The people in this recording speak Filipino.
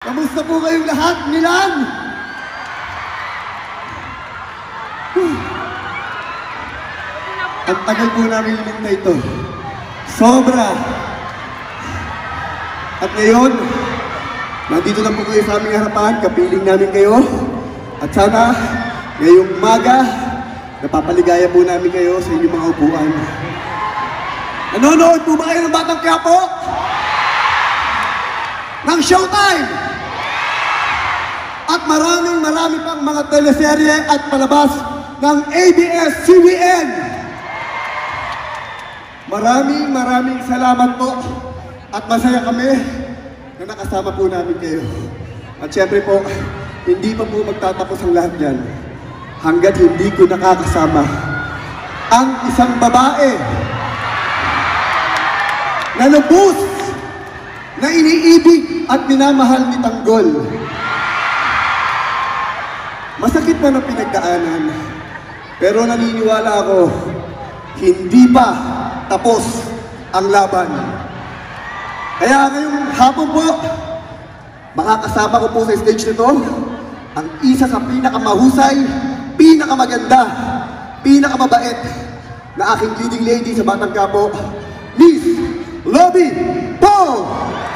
Kamusta po kayong lahat, Milan? Ang tagal po namin hinintay ito. Sobra! At ngayon, nandito na po kayo sa aming harapan, kapiling namin kayo. At sana, ngayong umaga, napapaligaya po namin kayo sa inyong mga upuan. Nanonood po ba kayo ng Batang Quiapo? Ng Showtime! At marami pang mga teleserye at palabas ng ABS-CBN. Maraming salamat po. At masaya kami na nakasama po namin kayo. At syempre po, hindi pa po magtatapos ang lahat yan hanggat hindi ko nakakasama ang isang babae na lubos na iniibig at minamahal ni Tanggol. Masakit man ang pinagdaanan, pero naniniwala ako, hindi pa tapos ang laban. Kaya ngayong hapon po, makakasama ko po sa stage nito ang isa sa pinakamahusay, pinakamaganda, pinakamabait na aking leading lady sa Batang Quiapo, Miss Lovie Poe!